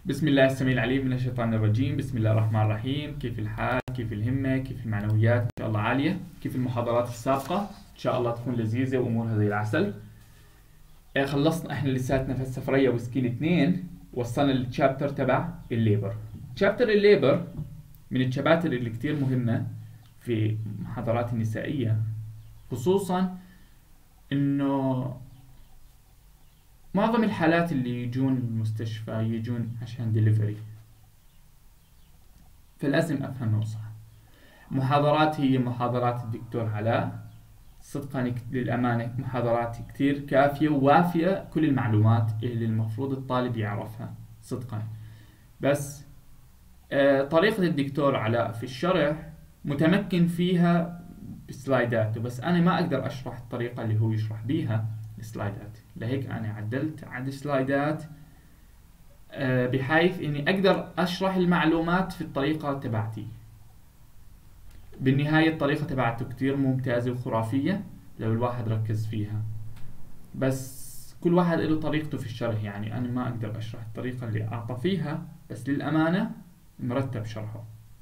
بسم الله السميع العليم من الشيطان الرجيم. بسم الله الرحمن الرحيم. كيف الحال؟ كيف الهمة؟ كيف المعنويات؟ إن شاء الله عالية. كيف المحاضرات السابقة؟ إن شاء الله تكون لذيذة وأمورها زي العسل. خلصنا إحنا لساتنا في السفرية وسكيل 2. وصلنا للتشابتر تبع الليبر. تشابتر الليبر من التشابتر اللي كتير مهمة في محاضرات النسائية، خصوصا إنه معظم الحالات اللي يجون المستشفى يجون عشان ديليفري، فلازم أفهمه صح. محاضرات هي محاضرات الدكتور علاء، صدقا للأمانة محاضرات كتير كافية ووافية كل المعلومات اللي المفروض الطالب يعرفها صدقا. بس طريقة الدكتور علاء في الشرح متمكن فيها بسلايداته، بس أنا ما أقدر أشرح الطريقة اللي هو يشرح بيها السلايدات، لهيك أنا عدلت عدد السلايدات بحيث إني أقدر أشرح المعلومات في الطريقة تبعتي. بالنهاية الطريقة تبعته كتير ممتازة وخرافية لو الواحد ركز فيها، بس كل واحد له طريقته في الشرح. يعني أنا ما أقدر أشرح الطريقة اللي أعطى فيها، بس للأمانة مرتب شرحه.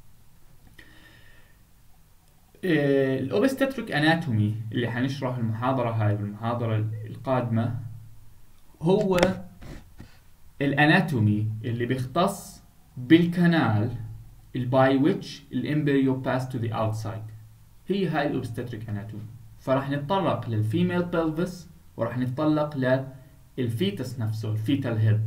الأوبستاتريك أناتومي اللي حنشرح المحاضرة هاي والمحاضرة القادمة هو الأناتومي اللي بيختص بالكنال باي ويتش الامبريو باس تو ذا اوتسايد. هي هاي الأوبستاتريك أناتومي. فراح نتطرق للفيميل بلفس وراح نتطرق للفيتس نفسه، الفيتال هيد.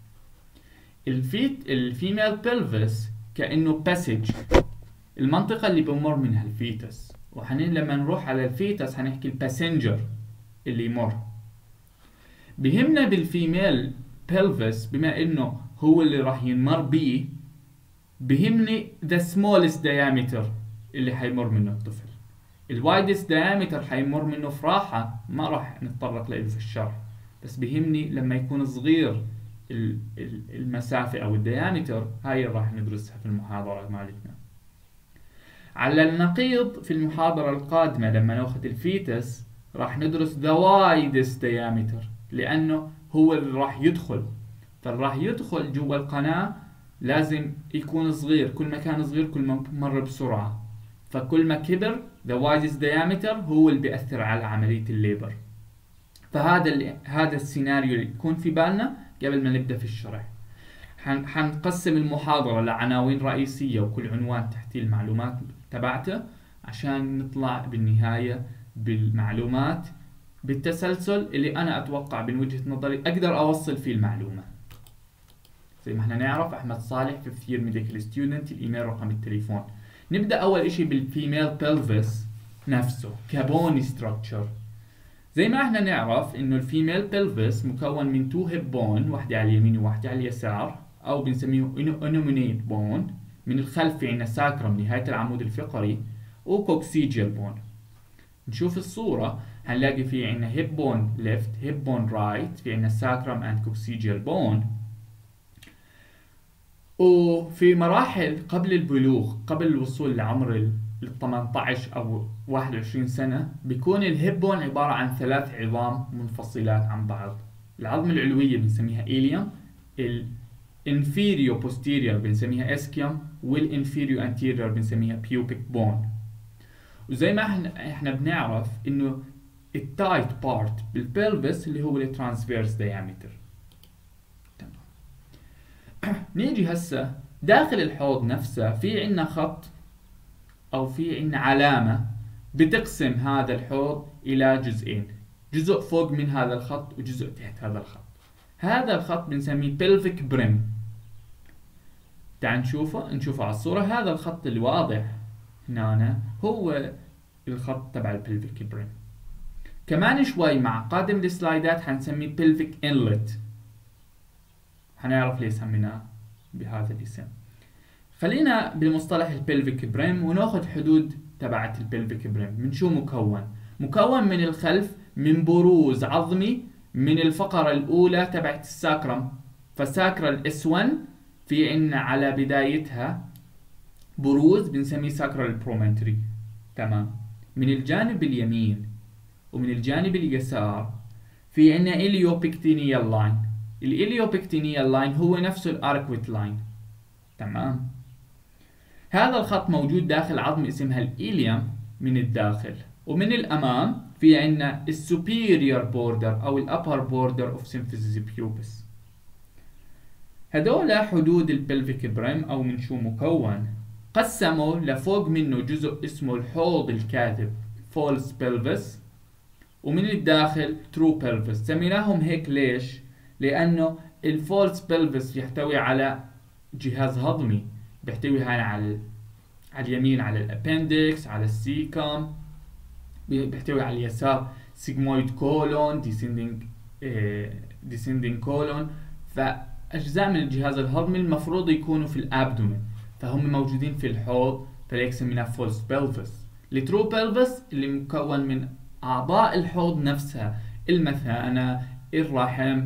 الفيميل بلفس كأنه باسج، المنطقة اللي بمر منها الفيتس، لما نروح على الفيتس هنحكي الباسنجر اللي يمر. بهمنا بالفيميل بلفس بما انه هو اللي راح ينمر بيه، بهمني the smallest diameter اللي حيمر منه الطفل. الوايدست diameter حيمر منه فراحة ما راح نتطرق له في الشرح، بس بهمني لما يكون صغير المسافة او الديامتر، هاي راح ندرسها في المحاضرة مالتنا. على النقيض في المحاضرة القادمة لما ناخذ الفيتس راح ندرس the widest diameter، لأنه هو اللي راح يدخل. فالراح يدخل جوا القناة لازم يكون صغير، كل ما كان صغير كل ما مر بسرعة، فكل ما كبر the widest diameter هو اللي بيأثر على عملية الليبر. هذا السيناريو اللي يكون في بالنا قبل ما نبدأ في الشرح. حنقسم المحاضرة لعناوين رئيسية وكل عنوان تحتيه المعلومات تبعته، عشان نطلع بالنهاية بالمعلومات بالتسلسل اللي أنا أتوقع من وجهة نظري أقدر أوصل فيه المعلومة. زي ما احنا نعرف أحمد صالح في كثير ميديكال ستودنت، الإيميل رقم التليفون. نبدأ أول إشي بالفيميل بلفس نفسه كبوني ستراكشر. زي ما احنا نعرف إنه الفيميل بلفس مكون من 2 هيب بون، واحدة على اليمين وواحدة على اليسار، أو بنسميه انومينيت بون. من الخلف في عنا ساكرم نهاية العمود الفقري، وكوكسيجيال بون. نشوف الصورة هنلاقي في عنا هيب بون ليفت، هيب بون رايت، في عنا ساكرم اند كوكسيجيال بون. وفي مراحل قبل البلوغ، قبل الوصول لعمر ال 18 أو 21 سنة، بيكون الهيب بون عبارة عن 3 عظام منفصلات عن بعض. العظم العلوية بنسميها إيليوم، الانفيريو posterior بنسميها اسكيوم، والانفيريو anterior بنسميها بيوبيك بون. وزي ما احنا بنعرف انه التايت بارت بالبلفس اللي هو الترانسفيرس دايمتر. تمام. نيجي هسه داخل الحوض نفسه في عنا خط او في عنا علامة بتقسم هذا الحوض الى جزئين، جزء فوق من هذا الخط وجزء تحت هذا الخط. هذا الخط بنسميه pelvic brim. تعال نشوفه على الصورة. هذا الخط الواضح هنا هو الخط تبع البلفيك بريم. كمان شوي مع قادم السلايدات حنسميه pelvic inlet، حنعرف ليه سميناه بهذا الاسم. خلينا بمصطلح البلفيك بريم وناخذ حدود تبعت البلفيك بريم. من شو مكون من الخلف من بروز عظمي من الفقرة الأولى تبعت الساكرم. فساكرال S1 في عنا على بدايتها بروز بنسميه ساكرال برومنتري. تمام. من الجانب اليمين ومن الجانب اليسار في عنا إليوبيكتينيال لاين. الإليوبكتينيال لاين هو نفسه الأركويت لاين. تمام. هذا الخط موجود داخل عظم اسمها الإيليوم من الداخل، ومن الأمام في عندنا السوبيريور بوردر أو الأبر بوردر أوف سيمفيزيس بيوبس. هدول حدود البلفيك بريم أو من شو مكون. قسموا لفوق منه جزء اسمه الحوض الكاذب فولس بلفس، ومن الداخل ترو بلفس. سميناهم هيك ليش؟ لأنه الفولس بلفس يحتوي على جهاز هضمي، بيحتوي هنا على اليمين على الابندكس، على السيكم، بيحتوي على اليسار سيجمويد كولون، ديسندنج كولون. فأجزاء من الجهاز الهضمي المفروض يكونوا في الابدومين، فهم موجودين في الحوض، فليك سميناه فولس بلفس. الترو بلفس اللي مكون من أعضاء الحوض نفسها، المثانة، الرحم،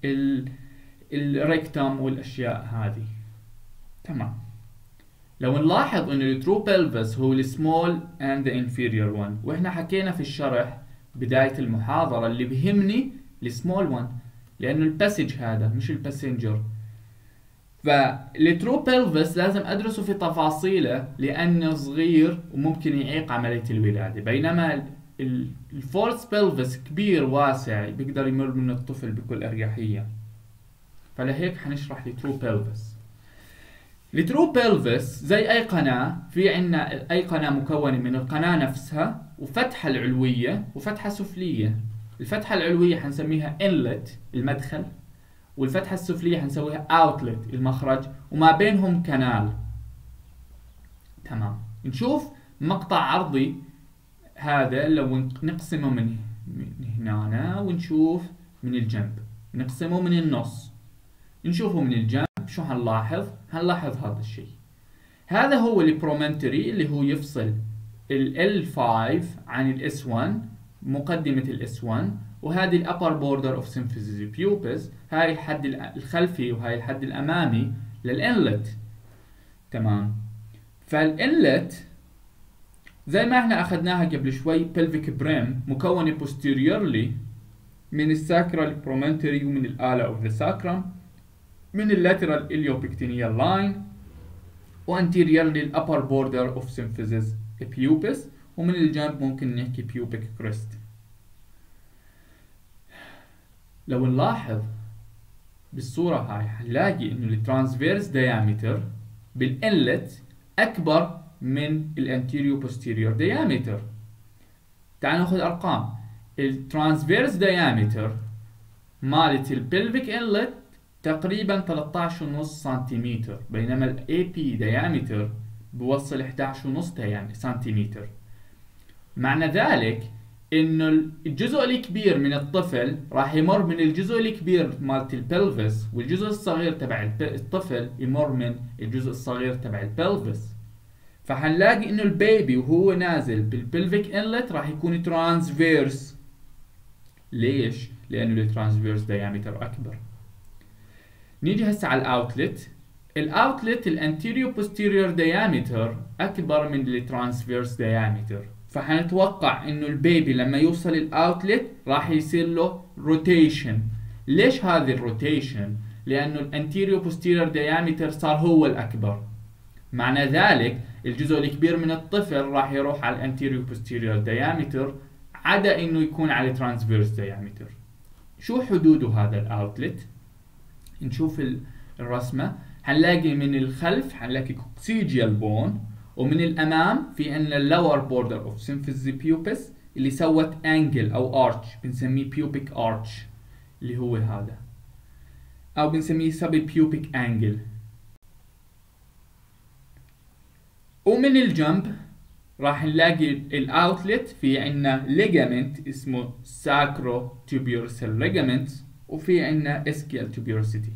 الريكتوم والأشياء هذه. تمام. لو نلاحظ انه الترو بلفس هو السمول اند ذا انفيريور 1، واحنا حكينا في الشرح بداية المحاضرة اللي بيهمني السمول 1 لانه الباسج هذا مش الباسنجر. فالترو بلفس لازم ادرسه في تفاصيله لانه صغير وممكن يعيق عملية الولادة، بينما الفولس بلفس كبير واسع بيقدر يمر منه الطفل بكل اريحية. فلهيك حنشرح الترو بلفس. الترو بلفس زي اي قناة، في عنا اي قناة مكونة من القناة نفسها وفتحة العلوية وفتحة سفلية. الفتحة العلوية حنسميها inlet المدخل، والفتحة السفلية حنسويها outlet المخرج، وما بينهم كنال. تمام. نشوف مقطع عرضي هذا لو نقسمه من هنا ونشوف من الجنب، نقسمه من النص نشوفه من الجنب. شو هنلاحظ هذا الشيء. هذا هو البرومنتري اللي هو يفصل ال L5 عن ال S1، مقدمة ال S1، وهذه الأبر بوردر أوف سيمفيزيس بيوبس، هاي الحد الخلفي وهاي الحد الأمامي للإنلت. تمام. فالإنلت زي ما احنا أخذناها قبل شوي pelvic بريم مكونة posteriorly من الساكرال برومنتري ومن الآلة أوف ذا ساكرم، من اللاترال إليوبكتينيال لاين، وانتيريورلي الأبر بوردر أوف سيمفيزيس بيوبس، ومن الجانب ممكن نحكي بيوبيك كريست. لو نلاحظ بالصورة هاي هنلاقي إنه الترانسفيرس دايامتر بالإنلت أكبر من الانتيريو بوستيريور دايامتر. تعالوا ناخذ أرقام. الترانسفيرس دايامتر مالت البلفيك إنلت تقريبا 13.5 سنتيمتر، بينما الاي بي دايامتر بوصل 11.5 سنتيمتر. معنى ذلك انه الجزء الكبير من الطفل راح يمر من الجزء الكبير مالت البلفس، والجزء الصغير تبع الطفل يمر من الجزء الصغير تبع البلفس. فحنلاقي انه البيبي وهو نازل بالبلفيك انلت راح يكون ترانسفيرس. ليش؟ لانه الترانسفيرس دايامتر اكبر. نيجي هسه على الاوتلت. الاوتلت الانتيريو بوستيريور دايامتر اكبر من الترانسفيرس دايامتر، فحنتوقع انه البيبي لما يوصل الاوتلت راح يصير له روتيشن. ليش هذه الروتيشن؟ لانه الانتيريو بوستيريور دايامتر صار هو الاكبر. معنى ذلك الجزء الكبير من الطفل راح يروح على الانتيريو بوستيريور دايامتر عدا انه يكون على الترانسفيرس دايامتر. شو حدوده هذا الاوتلت؟ نشوف الرسمة. هنلاقي من الخلف هنلاقي كوكسيجيال بون، ومن الأمام في عندنا اللور بوردر اوف سيمفيزيس بيوبس اللي سوت انجل أو ارش بنسميه بيوبيك ارش اللي هو هذا، أو بنسميه سبي بيوبيك انجل. ومن الجنب راح نلاقي الاوتلت في عندنا ليجامنت اسمه ساكرو تيبيورسال ليجامنت، وفي عندنا اسكيال تيبيورسيتي.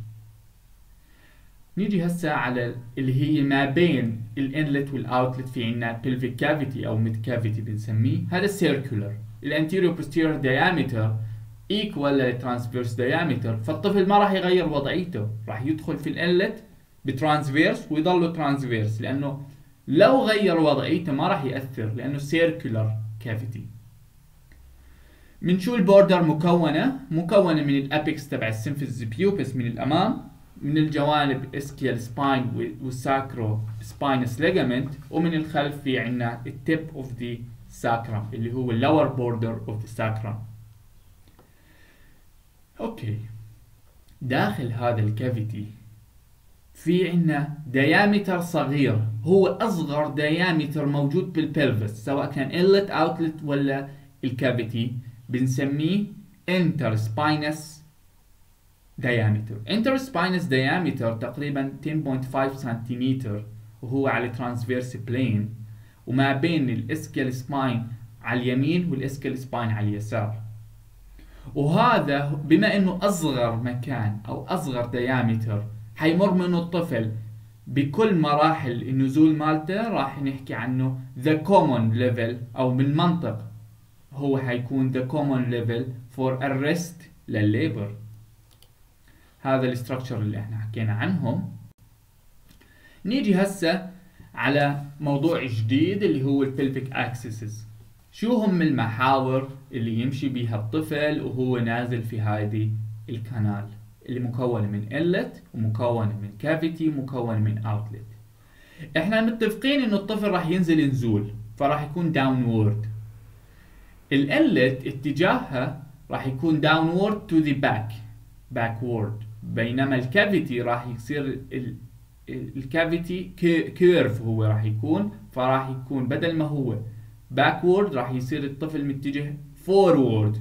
نيجي هسه على اللي هي ما بين الانلت والاوتلت، في عندنا pelvic cavity او mid cavity بنسميه، هذا circular. الانتيريو posterior diameter equal للترانسفيرس diameter، فالطفل ما راح يغير وضعيته، راح يدخل في الانلت بترانسفيرس ويضله ترانسفيرس، لانه لو غير وضعيته ما راح يأثر لانه circular cavity. من شو البوردر مكونة من الابيكس تبع السيمفيز بيوبس من الامام، من الجوانب اسكيال سباين والساكرو سباينس ليجامنت، ومن الخلف في عنا التيب اوف ذا ساكرم اللي هو اللور بوردر اوف ذا ساكرم. اوكي، داخل هذا الكافيتي في عنا ديامتر صغير، هو اصغر ديامتر موجود بالبلفس سواء كان انلت اوتلت ولا الكافيتي، بنسميه interspinous diameter. interspinous diameter تقريبا 10.5 سنتيمتر، وهو على ترانسفيرس بلين وما بين الاسكال سباين على اليمين والاسكال سباين على اليسار. وهذا بما انه اصغر مكان او اصغر ديامتر حيمر منه الطفل بكل مراحل النزول مالته، راح نحكي عنه the common level او بالمنطق هو حيكون the common level for arrest للليبر. هذا الاستراكشر اللي احنا حكينا عنهم. نيجي هسه على موضوع جديد اللي هو البلفيك اكسسز. شو هم المحاور اللي يمشي بها الطفل وهو نازل في هذه الكانال اللي مكونة من إلت ومكونة من كافيتي ومكونة من اوتلت. احنا متفقين انه الطفل راح ينزل نزول، فراح يكون داونورد. الإلت اتجاهها راح يكون downward to the backward، بينما الكافيتي راح يصير الكافيتي كيرف هو راح يكون، فراح يكون بدل ما هو backward راح يصير الطفل متجه forward.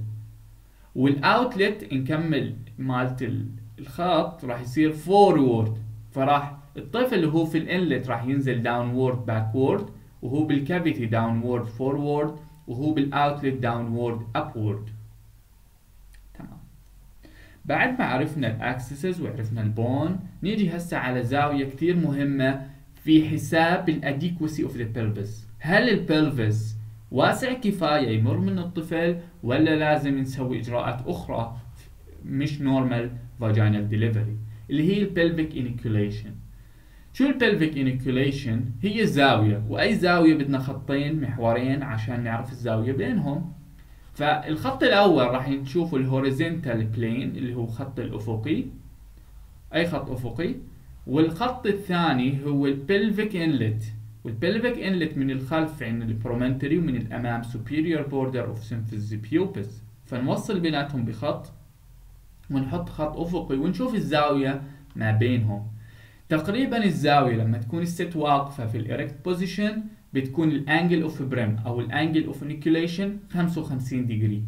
والاوتلت نكمل مالت الخط راح يصير forward، فراح الطفل اللي هو في الانلت راح ينزل downward backward، وهو بالكافيتي downward forward، وهو بالاوتلت downward upward. تمام. بعد ما عرفنا الاكسسز وعرفنا البون، نيجي هسه على زاوية كتير مهمة في حساب الاديكوسي اوف ذا بلفس. هل البلفس واسع كفاية يمر من الطفل ولا لازم نسوي اجراءات اخرى مش نورمال فاجينال ديليفري، اللي هي البلفيك انيكوليشن. شو البلفيك انيكوليشن؟ هي زاوية، واي زاوية بدنا خطين محورين عشان نعرف الزاوية بينهم. فالخط الاول راح نشوفه الهوريزونتال بلين اللي هو خط الافقي، اي خط افقي. والخط الثاني هو البلفيك انلت، والبلفيك انلت من الخلف عند البرومنتري ومن الامام superior border of symphysis pubis. فنوصل بيناتهم بخط ونحط خط افقي ونشوف الزاوية ما بينهم. تقريبا الزاوية لما تكون الست واقفة في الإريكت بوزيشن بتكون الانجل اوف بريم او الانجل اوف انيكوليشن 55 ديجري.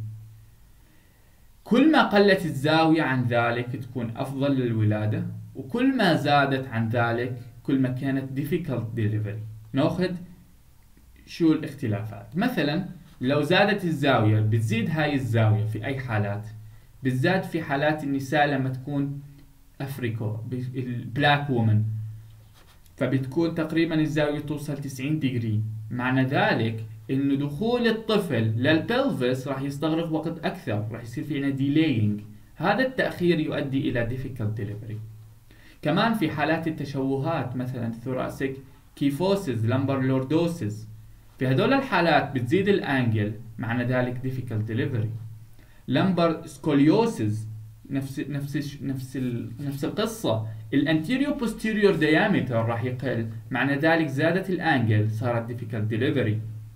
كل ما قلت الزاوية عن ذلك تكون افضل للولادة، وكل ما زادت عن ذلك كل ما كانت difficult delivery. ناخذ شو الاختلافات. مثلا لو زادت الزاوية، بتزيد هاي الزاوية في اي حالات؟ بالذات في حالات النساء لما تكون افريكو البلاك وومن، فبتكون تقريبا الزاوية توصل 90 ديجري. معنى ذلك انه دخول الطفل للبلفس راح يستغرق وقت اكثر، راح يصير في عنا ديلينج. هذا التأخير يؤدي الى difficult delivery. كمان في حالات التشوهات مثلا ثوراسيك كيفوسيس، لمبر لوردوسيس، في هذول الحالات بتزيد الانجل، معنى ذلك difficult delivery. لمبر سكوليوسيس نفس القصة، الانتيريو بوستيريور ديامتر راح يقل، معنى ذلك زادت الانجل، صارت difficult delivery.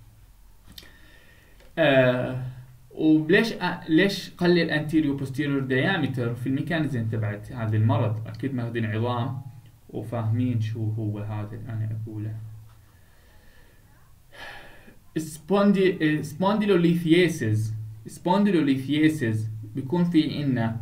وليش ليش قل الانتيريو بوستيريور ديامتر؟ في الميكانيزم تبعت هذا المرض، اكيد ماخذين عظام وفاهمين شو هو هذا اللي انا اقوله. سبونديلوليثياسيس بيكون في عنا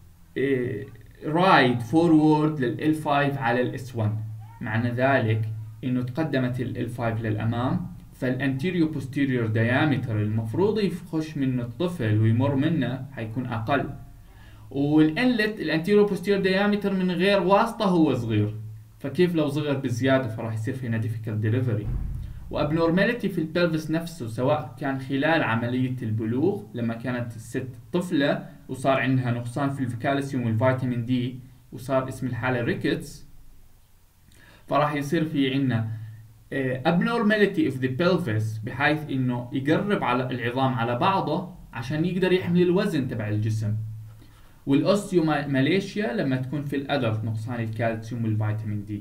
رايد فورورد لل L5 على ال S1، معنى ذلك انه تقدمت ال L5 للامام، فالانتيريو بوستيريور ديامتر المفروض يخش منه الطفل ويمر منه حيكون اقل. والانلت الانتيريو بوستيريور ديامتر من غير واسطة هو صغير، فكيف لو صغر بزيادة فراح يصير فينا difficult delivery. وابنورماليتي في البلفس نفسه، سواء كان خلال عملية البلوغ لما كانت الست طفلة وصار عندها نقصان في الكالسيوم والفيتامين دي وصار اسم الحالة ريكتس، فراح يصير في عنا abnormality of the pelvis بحيث انه يقرب على العظام على بعضه عشان يقدر يحمل الوزن تبع الجسم. والأوستيوماليشيا لما تكون في الأدلت نقصان الكالسيوم والفيتامين دي.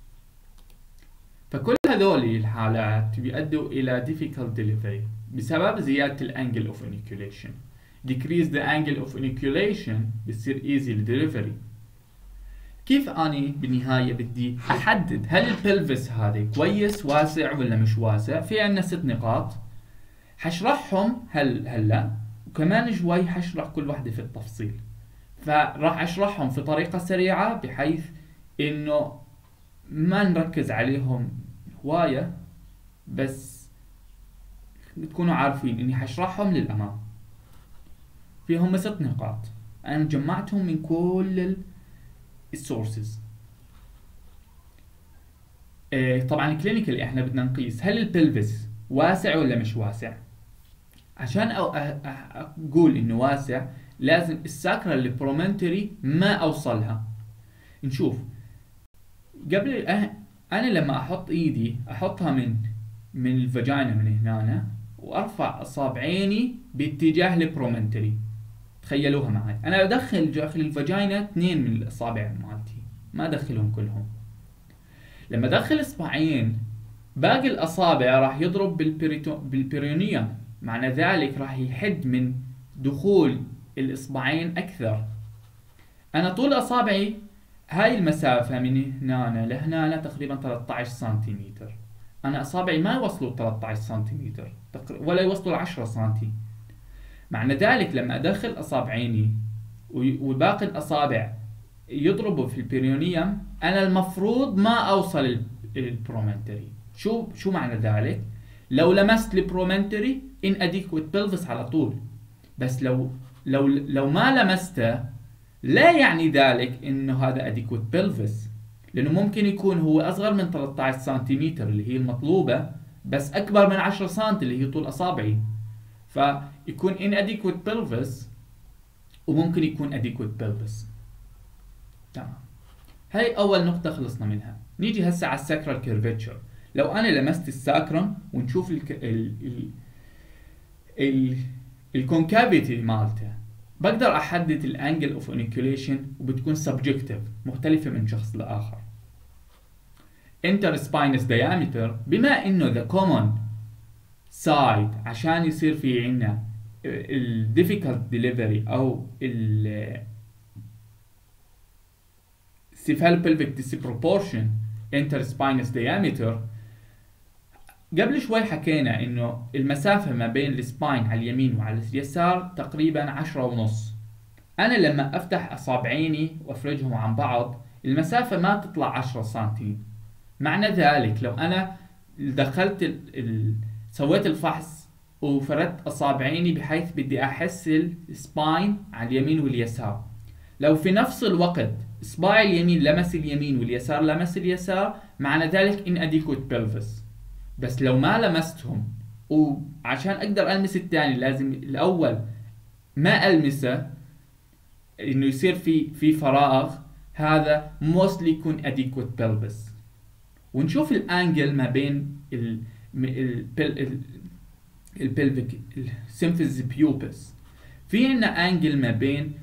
فكل هذول الحالات بيؤدوا إلى difficult delivery بسبب زيادة الانجل of inoculation. decrease the angle of inoculation بتصير easy delivery. كيف أني بالنهاية بدي أحدد هل البلفس هذا كويس واسع ولا مش واسع؟ في عنا 6 نقاط حشرحهم هلا وكمان شوي حشرح كل واحدة في التفصيل. فراح أشرحهم في طريقة سريعة بحيث إنه ما نركز عليهم هواية، بس تكونوا عارفين إني حشرحهم للأمام. فيهم 6 نقاط أنا جمعتهم من كل السورسز. طبعا الكلينيكال احنا بدنا نقيس هل البلفس واسع ولا مش واسع. عشان اقول انه واسع لازم الساكرال البرومنتري ما اوصلها. نشوف قبل انا لما احط ايدي احطها من الفاجينا من هنا وارفع اصابعيني باتجاه البرومنتري. تخيلوها معي، انا ادخل داخل الفاجينا 2 من الاصابع مالتي، ما ادخلهم كلهم. لما ادخل اصبعين باقي الاصابع راح يضرب بالبيريونيوم، معنى ذلك راح يحد من دخول الاصبعين اكثر. انا طول اصابعي هاي المسافة من هنا لهنا تقريبا 13 سنتيمتر. انا اصابعي ما يوصلوا 13 سنتيمتر ولا يوصلوا 10 سنتي. معنى ذلك لما ادخل اصابعيني وباقي الاصابع يضربوا في البيريونيوم انا المفروض ما اوصل البرومنتري. شو معنى ذلك؟ لو لمست البرومنتري ان اديكوت بلفس على طول، بس لو ما لمسته لا يعني ذلك انه هذا اديكوت بلفس، لانه ممكن يكون هو اصغر من 13 سنتيمتر اللي هي المطلوبة بس اكبر من 10 سنتي اللي هي طول اصابعي، فيكون inadequate pelvis وممكن يكون adequate pelvis. تمام، هاي أول نقطة خلصنا منها. نيجي هسه على الساكرال كيرفتشر. لو أنا لمست الساكرم ونشوف الكونكافيتي مالته بقدر أحدد الانجل اوف انيكوليشن وبتكون subjective مختلفة من شخص لآخر. interspinous diameter بما إنه the common سايد عشان يصير في عنا ال difficult delivery أو ال cephalopelvic disproportion interspinous diameter. قبل شوي حكينا إنه المسافة ما بين السباين على اليمين وعلى اليسار تقريبا 10.5. أنا لما أفتح أصابعيني وأفرجهم عن بعض المسافة ما تطلع 10 سنتي. معنى ذلك لو أنا دخلت سويت الفحص وفردت أصابعيني بحيث بدي أحس السباين على اليمين واليسار، لو في نفس الوقت إصبعي اليمين لمس اليمين واليسار لمس اليسار معنى ذلك inadequate pelvis. بس لو ما لمستهم وعشان أقدر ألمس الثاني لازم الأول ما ألمسه إنه يصير في فراغ، هذا mostly يكون adequate pelvis. ونشوف الانجل ما بين البلفيك السيمفيز بيوبس. في عندنا انجل ما بين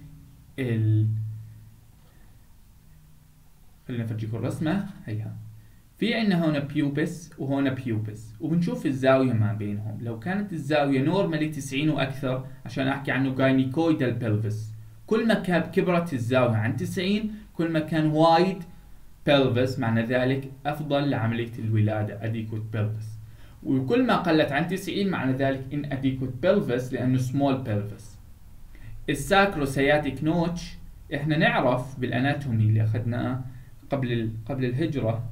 خلينا نفرجيكم الرسمة هيها. في عندنا هنا بيوبس وهنا بيوبس وبنشوف الزاوية ما بينهم. لو كانت الزاوية نورمالي 90 واكثر عشان احكي عنه جاينيكويدال بلفس، كل ما كبرت الزاوية عن 90 كل ما كان وايد pelvis، معنى ذلك أفضل لعملية الولادة adequate pelvis. وكل ما قلت عن 90 معنى ذلك inadequate pelvis لأنه small pelvis. الساكروسياتيك نوتش إحنا نعرف بالأناتومي اللي أخذناه قبل الهجرة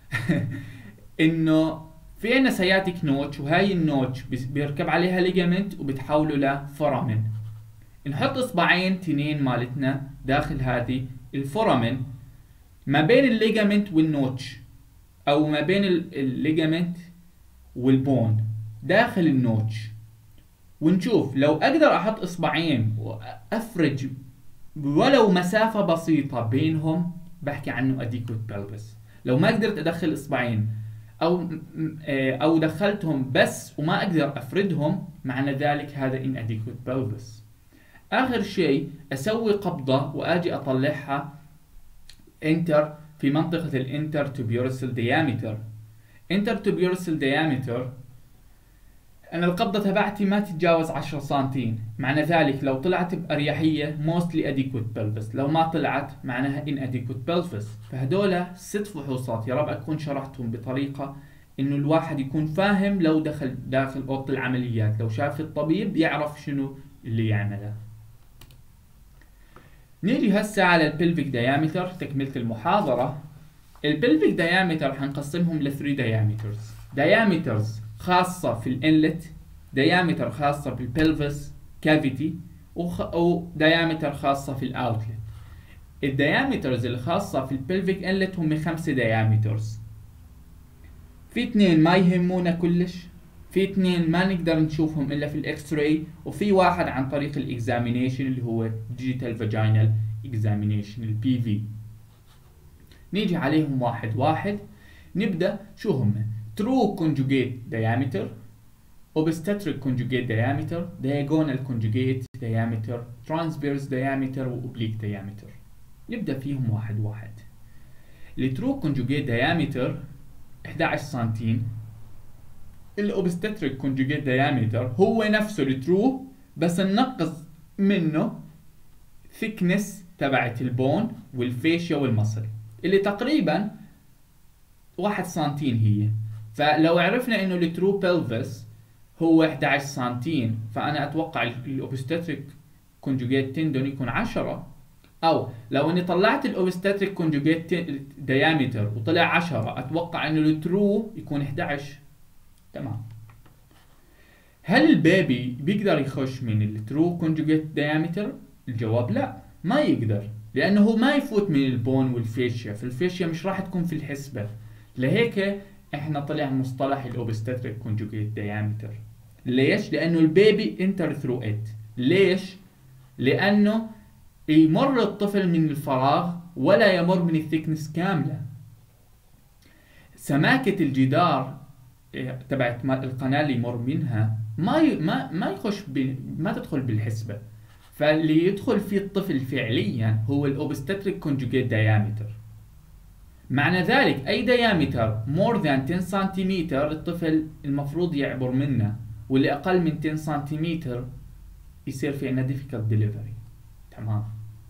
إنه في عنا سياتيك نوتش، وهاي النوتش بيركب عليها ليجامنت وبتحوله لفورامين. نحط إصبعين تنين مالتنا داخل هذه الفورامين ما بين الليجامنت والنوتش او ما بين الليجامنت والبون داخل النوتش، ونشوف لو اقدر احط اصبعين وافرج ولو مسافة بسيطة بينهم بحكي عنه adequate pelvis. لو ما قدرت ادخل اصبعين أو دخلتهم بس وما أقدر أفردهم، معنى ذلك هذا inadequate pelvis. آخر شيء أسوي قبضة وأجي أطلعها enter في منطقة الانترتوبيورسال diameter. intertuberosal diameter أنا القبضة تبعتي ما تتجاوز 10 سنتين، معنى ذلك لو طلعت بأريحية mostly adequate pelvis، لو ما طلعت معناها inadequate pelvis. فهدول 6 فحوصات يا رب أكون شرحتهم بطريقة إنه الواحد يكون فاهم لو دخل داخل أوضة العمليات، لو شاف الطبيب يعرف شنو اللي يعمله. نيجي هسه على البلفيك دايامتر تكملة المحاضرة. البلفيك دايامتر حنقسمهم ل 3 دايامترز. دايامترز خاصة في الانلت، دايامتر خاصة بالبلفس كافيتي، ودايامتر خاصة في الاوتلت. الدايامترز الخاصة في البلفيك انلت هم 5 دايامترز. في 2 ما يهمونا كلش، في 2 ما نقدر نشوفهم الا في الاكس راي، وفي واحد عن طريق الاكزامينيشن اللي هو ديجيتال فاجينال اكزامينيشن البي في. نيجي عليهم واحد واحد. نبدأ شو هم؟ True conjugate diameter, obstetric conjugate diameter, diagonal conjugate diameter, transverse diameter و oblique diameter. نبدأ فيهم واحد واحد. ال true conjugate diameter 11 سنتين. ال obstetric conjugate diameter هو نفسه ال true بس ننقص منه thickness تبعت البون والفيشيا والمصل اللي تقريبا 1 سنتين هي. فلو عرفنا انه الترو بلفس هو 11 سنتين، فانا اتوقع الاوبستاتريك كونجوجيت تندون يكون 10. او لو اني طلعت الاوبستاتريك كونجوجيت دايامتر وطلع 10، اتوقع انه الترو يكون 11. تمام. هل البيبي بيقدر يخش من الترو كونجوجيت دايامتر؟ الجواب لا، ما يقدر، لانه هو ما يفوت من البون والفيشيا، فالفيشيا مش راح تكون في الحسبة. لهيك احنا طلع مصطلح الاوبستاتريك كونجوجيت دايامتر. ليش؟ لانه البيبي انتر ثرو ات. ليش؟ لانه يمر الطفل من الفراغ ولا يمر من الثيكنس كامله. سماكه الجدار تبعت القناه اللي يمر منها ما يخش ما تدخل بالحسبه. فاللي يدخل فيه الطفل فعليا هو الاوبستاتريك كونجوجيت دايامتر. معنى ذلك أي ديامتر more than 10 سنتيمتر الطفل المفروض يعبر منه، واللي أقل من 10 سنتيمتر يصير في عنا difficult delivery. تمام.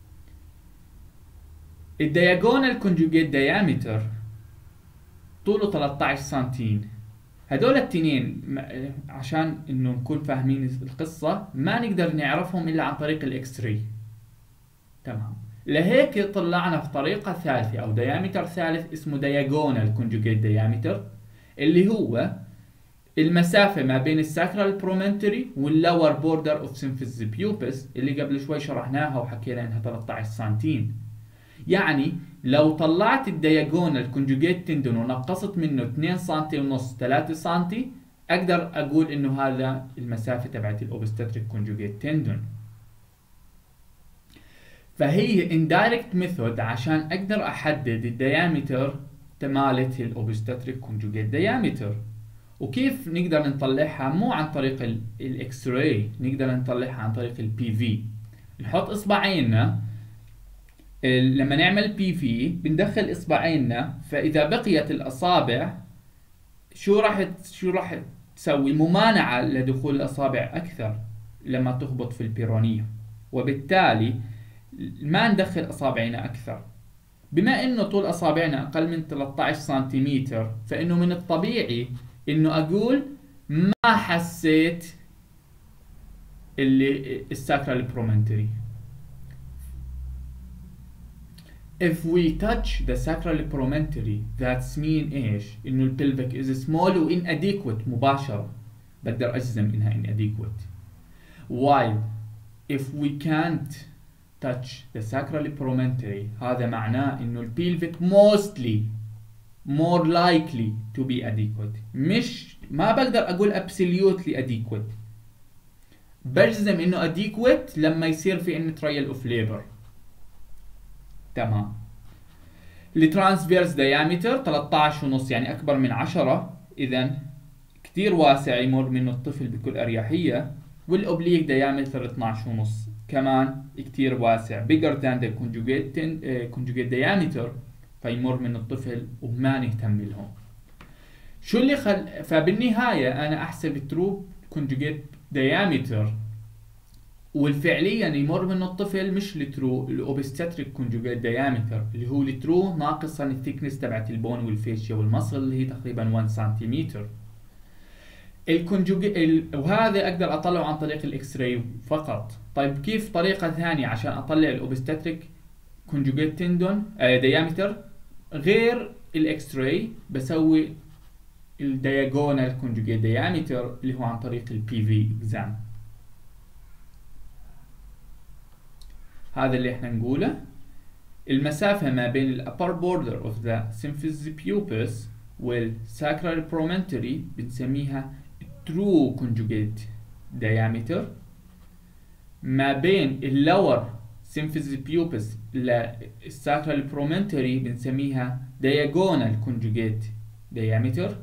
الدياجونال كونجوجيت دايامتر طوله 13 سنتين. هدول التنين عشان إنه نكون فاهمين القصة ما نقدر نعرفهم إلا عن طريق الإكس راي. تمام. لهيك طلعنا في طريقة ثالثة أو ديامتر ثالث اسمه diagonal conjugate diameter، اللي هو المسافة ما بين الساكرال برومنتري واللور بوردر اوف سيمفيس بيوبس اللي قبل شوي شرحناها وحكينا انها 13 سنتين. يعني لو طلعت الدياجونال كونجوجيت تندون ونقصت منه 2 سنتي ونص 3 سنتي، اقدر اقول انه هذا المسافة تبعت الاوبستاتريك كونجوجيت تندون. فهي indirect method عشان اقدر احدد الديامتر تمالت الاوبستاتريك كونجوجيت ديامتر. وكيف نقدر نطلعها؟ مو عن طريق الاكس راي، نقدر نطلعها عن طريق البي في. نحط اصبعيننا لما نعمل بي في بندخل اصبعيننا، فاذا بقيت الاصابع شو راح تسوي؟ ممانعة لدخول الاصابع اكثر لما تخبط في البيرونية، وبالتالي ما ندخل أصابعنا أكثر. بما إنه طول أصابعنا أقل من 13 سنتيمتر، فإنه من الطبيعي إنه أقول ما حسيت الساكرال برومنتري. If we touch the sacral promontory that's mean إيش؟ إنه البلفيك is small و inadequate مباشرة، بقدر أجزم إنها inadequate. While if we can't touch the sacral promontory هذا معناه إنه البلفيك mostly more likely to be adequate. ما بقدر أقول absolutely adequate، بجزم إنه adequate لما يصير في عندنا trial of labor. تمام. الترانسفيرس دايامتر 13.5 يعني أكبر من 10، إذا كتير واسع يمر منه الطفل بكل أريحية. والأوبليك دايامتر 12.5 كمان كتير واسع bigger than the conjugate diameter، فيمر من الطفل وما نهتم لهم. شو اللي فبالنهاية أنا أحسب true conjugate diameter، والفعليا يمر منه الطفل مش الترو الاوبستاتريك كونجوجيت دايامتر اللي هو الترو ناقصا الثيكنس تبعت البون والفيشيا والمصل اللي هي تقريبا 1 سنتيمتر. وهذا اقدر اطلعه عن طريق الاكس راي فقط. طيب كيف طريقه ثانيه عشان اطلع الاوبستاتريك كونجوجيت تندون دايامتر غير الاكس راي؟ بسوي الدياجونال كونجوجيت دايامتر اللي هو عن طريق البي في اكزام. هذا اللي احنا نقوله. المسافة ما بين ال upper border of the symphysis pubis وال sacral promontory بنسميها true conjugate diameter. ما بين ال lower symphysis pubis ل sacral promontory بنسميها diagonal conjugate diameter.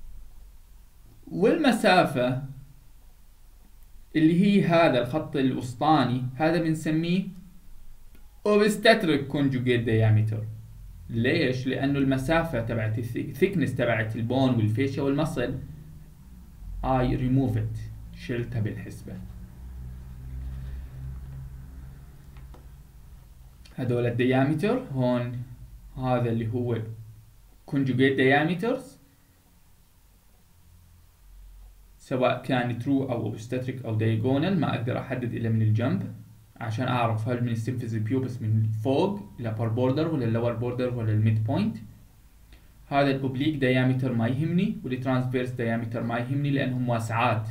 والمسافة اللي هي هذا الخط الوسطاني هذا بنسميه obstetric conjugate diameter. ليش؟ لأنه المسافة تبعت thickness تبعت البون والفيشيا والمصل I remove it، شلتها بالحسبة. هذول الديامتر هون، هذا اللي هو conjugate diameters سواء كان true أو obstetric أو diagonal، ما أقدر أحدد إلا من الجنب عشان أعرف هل من السيمفيز بيوبس من فوق الأبر بوردر ولا اللور بوردر ولا الميد بوينت. هذا الأوبليك دايامتر ما يهمني، والترانسفيرس دايامتر ما يهمني لأنهم واسعات.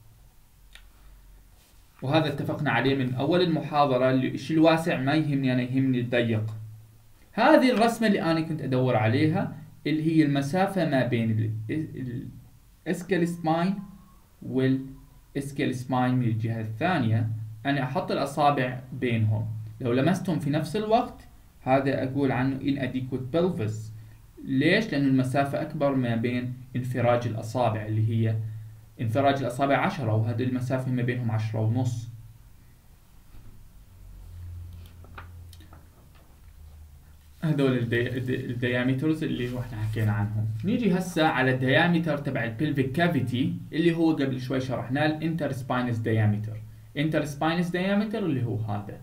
وهذا اتفقنا عليه من أول المحاضرة، اللي الشيء الواسع ما يهمني أنا، يهمني الضيق. هذه الرسمة اللي أنا كنت أدور عليها اللي هي المسافة ما بين الاسكال سباين والاسكال سباين من الجهة الثانية. أنا أحط الأصابع بينهم، لو لمستهم في نفس الوقت هذا أقول عنه inadequate pelvis. ليش؟ لأن المسافة أكبر ما بين انفراج الأصابع، اللي هي انفراج الأصابع 10 وهذه المسافة ما بينهم 10.5. هذول الديامترز اللي هو احنا حكينا عنهم. نيجي هسا على الديامتر تبع البلفيك كافيتي اللي هو قبل شوي شرحناه، الانتر سباينس ديامتر. انتر سباينس ديامتر اللي هو هذا.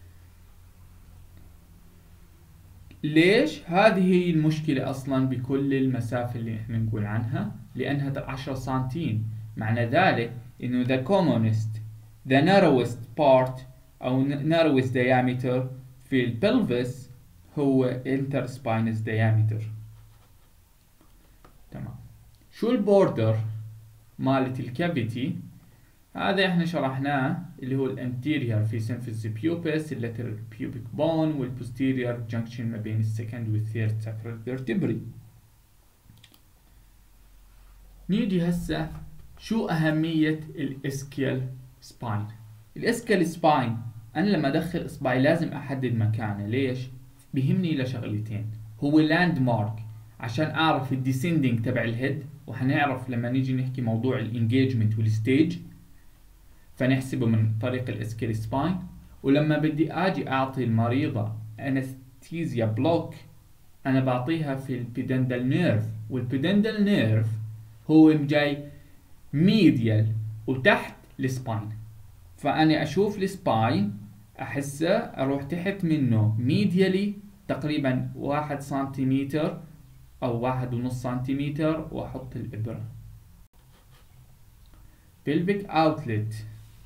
ليش؟ هذه هي المشكلة أصلا بكل المسافة اللي احنا نقول عنها، لأنها 10 سنتين. معنى ذلك إنه the commonest the narrowest part أو narrowest diameter في البلفس هو interspinous diameter. تمام. شو البوردر مالت الكافيتي؟ هذا احنا شرحناه اللي هو الانتيريور في symphysis pubis، اللاترال pubic bone، والبوستيريور junction ما بين السكند والثيرد sacral vertebrae. نيجي هسه شو أهمية الاسكيال سباين؟ الاسكيال سباين أنا لما أدخل إصبعي لازم أحدد مكانه. ليش؟ بيهمني لشغلتين، هو لاند مارك عشان أعرف الديسندنج تبع الهيد، وحنعرف لما نيجي نحكي موضوع الانجيجمنت والستيج فنحسبه من طريق الاسكيال سباين. ولما بدي اجي اعطي المريضة انستيزيا بلوك انا بعطيها في البيدندال نيرف، والبيدندال نيرف هو جاي ميديال وتحت السباين. فانا اشوف السباين احسه اروح تحت منه ميديالي تقريبا 1 سنتيمتر او 1.5 سنتيمتر واحط الابرة. pelvic outlet.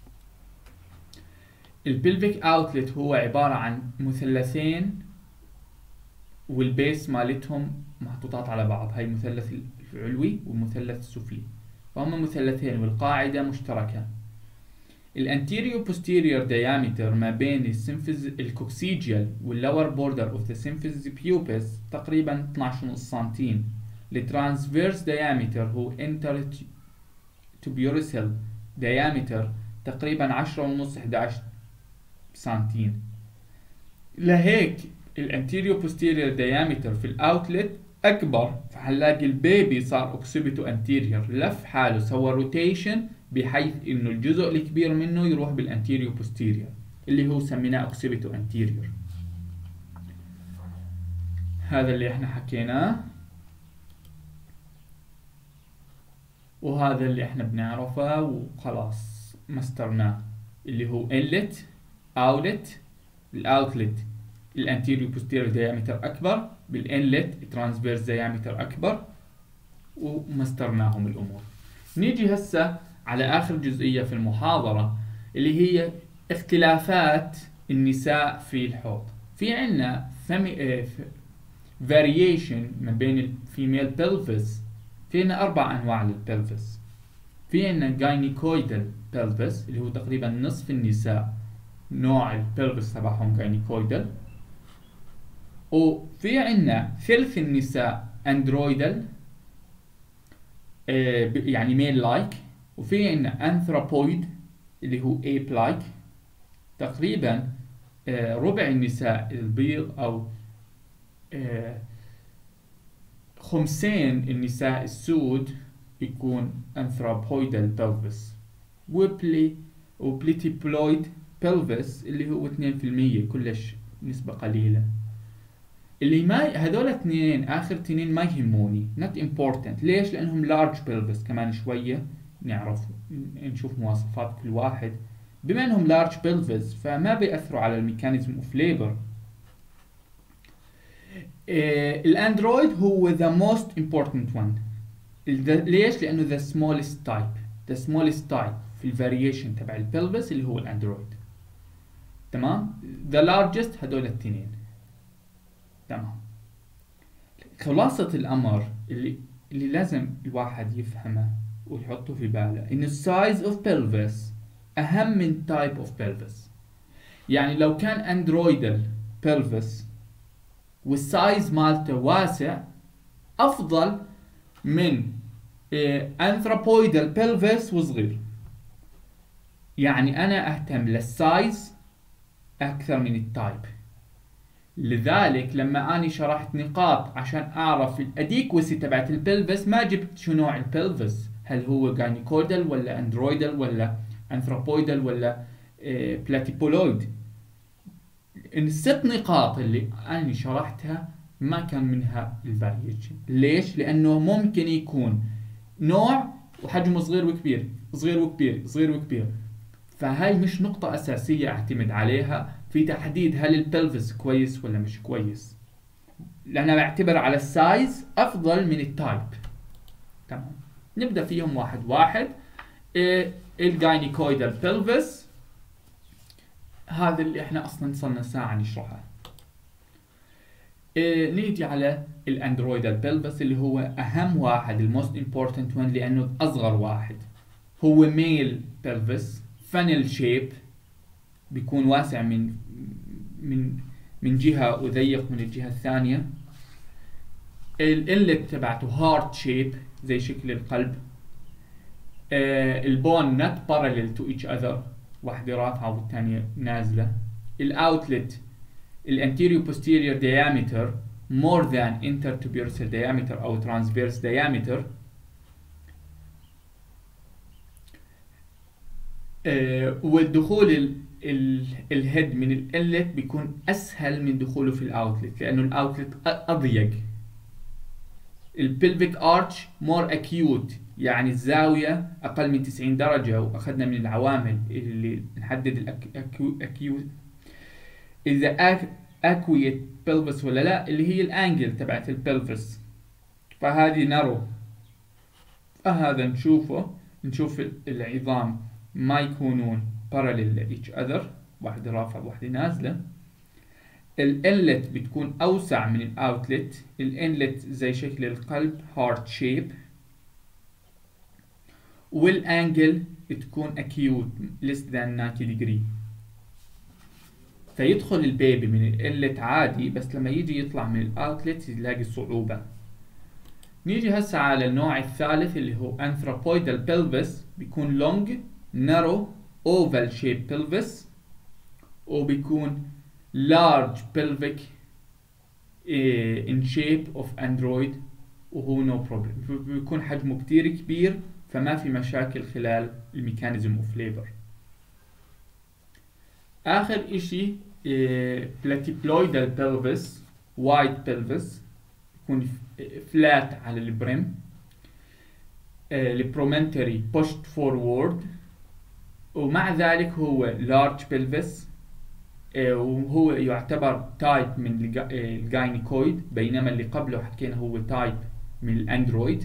البلفيك اوتلت هو عبارة عن مثلثين والبيس مالتهم محطوطات على بعض، هاي المثلث العلوي والمثلث السفلي، فهم مثلثين والقاعدة مشتركة. الانتيريو بوستيريور دايامتر ما بين السيمفيز الكوكسيجيال واللور بوردر اوف ذا سيمفيز بيوبس تقريبا 12.5 سنتيم. الترانسفيرس دايامتر هو انتر تبيوريسال دايامتر تقريبا 10.5 11 سنتين. لهيك الانتيريو posterior diameter في الاوتلت اكبر، فهنلاقي البيبي صار اوكسيبيتو انتيريور، لف حاله، سوى روتيشن بحيث انه الجزء الكبير منه يروح بالانتيريو posterior اللي هو سميناه اوكسيبيتو انتيريور. هذا اللي احنا حكيناه، وهذا اللي احنا بنعرفه وخلاص مسترناه، اللي هو inlet outlet. الاوتلت الانتيريو posterior diameter اكبر، بالانلت transverse diameter اكبر، ومسترناهم الامور. نيجي هسه على اخر جزئية في المحاضرة اللي هي اختلافات النساء في الحوض. في عنا variation ما بين الفيميل pelvis. في عنا 4 انواع للبلفس. في عنا gynecoidal pelvis اللي هو تقريبا نصف النساء نوع البلفس تبعهم gynecoidal، وفي عنا ثلث النساء اندرويدال يعني ميل لايك، وفي عنا انثروبويد اللي هو ايب لايك. تقريبا ربع النساء البيض او خمسين النساء السود يكون انثروبويدال بلفس، وبليتيبلويد بلفس اللي هو 2%، كلش نسبة قليلة. اللي ما هذول اخر اثنين ما يهموني، not important. ليش؟ لانهم large pelvis. كمان شوية نعرف نشوف مواصفات كل واحد. بما انهم large pelvis فما بيأثروا على الميكانيزم اوف ليبر. الاندرويد هو the most important one. ليش؟ لانه the smallest type في الفاريشن تبع البلفس اللي هو الاندرويد. تمام. the largest هذول الاثنين. تمام. خلاصة الأمر اللي لازم الواحد يفهمه ويحطه في باله إن السايز اوف pelvis أهم من type of pelvis. يعني لو كان اندرويدال pelvis والسايز مالته واسع أفضل من anthropoidal pelvis وصغير. يعني أنا أهتم للسايز أكثر من التايب. لذلك لما أني شرحت نقاط عشان أعرف الأديكوسي تبعت البلفس ما جبت شو نوع البلفس، هل هو جاينيكويدال ولا اندرويدال ولا انثروبويدال ولا بلاتيبولويد. الست نقاط اللي أنا شرحتها ما كان منها الفاريشن. ليش؟ لأنه ممكن يكون نوع وحجمه صغير وكبير، صغير وكبير، صغير وكبير. فهاي مش نقطة أساسية أعتمد عليها في تحديد هل البلفس كويس ولا مش كويس، لأن بعتبر على السايز أفضل من التايب. تمام. نبدأ فيهم واحد واحد. الجاينيكويدال بلفس هذا اللي احنا أصلا صلنا ساعة نشرحه. نيجي على الاندرويدال بلفس اللي هو أهم واحد، الموست امبورتنت وان، لأنه أصغر واحد. هو ميل بلفس، فانل شيب، بيكون واسع من جهة وضيق من الجهة الثانية. الإنلت تبعته هارت شيب زي شكل القلب. البون not parallel to each other، واحدة رافعة والثانية نازلة. الأوتلت الانتيريو posterior diameter more than intertuberosal diameter أو transverse diameter. والدخول الهيد من الانلت بيكون اسهل من دخوله في الاوتلت، لانه الاوتلت اضيق. البلفيك ارش مور اكيوت، يعني الزاويه اقل من 90 درجه، واخذنا من العوامل اللي نحدد الاكيوت اذا اكويت بلفس ولا لا، اللي هي الانجل تبعت البلفس. فهذه نارو، هذا نشوف العظام ما يكونون parallel each other، واحدة رافعة واحدة نازلة. الانلت بتكون أوسع من الأوتلت. الانلت زي شكل القلب heart shape، والانجل بتكون acute less than 90 degree. فيدخل البيبي من الانلت عادي، بس لما يجي يطلع من الأوتلت يلاقي صعوبة. نيجي هسه على النوع الثالث اللي هو anthropoidal pelvis، بيكون long narrow oval shape pelvis، وبيكون large pelvic in shape of android وهو no problem، بيكون حجمه كتير كبير فما في مشاكل خلال الميكانيزم اوف ليبر. آخر إشي platyploidal pelvis wide pelvis يكون فلات على البريم، البرومنتري pushed forward، ومع ذلك هو large pelvis، وهو يعتبر تايب من الجاينيكويد، بينما اللي قبله حكينا هو تايب من الاندرويد،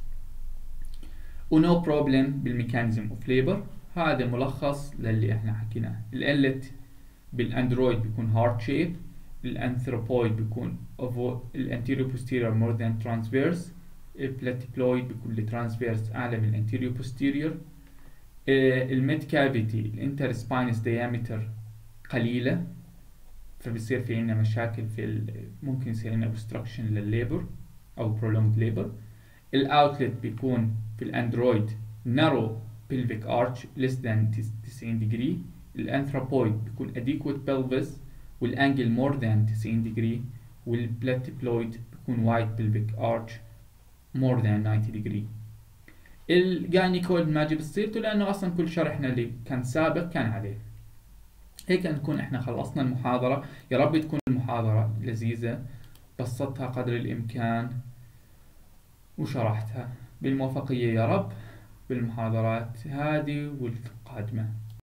ونو بروبلم بالميكانيزم اوف ليبر. هذا ملخص للي احنا حكيناه. الالت بالاندرويد بيكون هارت شيب، الانثروبويد بيكون الانتيريو بوستيريور مور ذان ترانسفيرس، البلاتيبلويد بيكون الترانسفيرس اعلى من الانتيريو بوستيريور، الميد كافيتي الانتر سباينس دايمتر قليلة، فبصير في عنا مشاكل ممكن يصير عنا obstruction للليبر أو prolonged labor. الأوتلت بيكون في الأندرويد narrow pelvic arch less than 90 degree، الأنثروبويد بيكون adequate pelvis والأنجل more than 90 degree، والبلاتيبلويد بيكون wide pelvic arch more than 90 degree. الجاينيكويد ما جاب سيرته لأنه أصلا كل شرحنا اللي كان سابق كان عليه. هيك نكون احنا خلصنا المحاضرة. يا رب تكون المحاضرة لذيذة، بسطتها قدر الإمكان وشرحتها بالموفقية يا رب بالمحاضرات هذه والقادمة.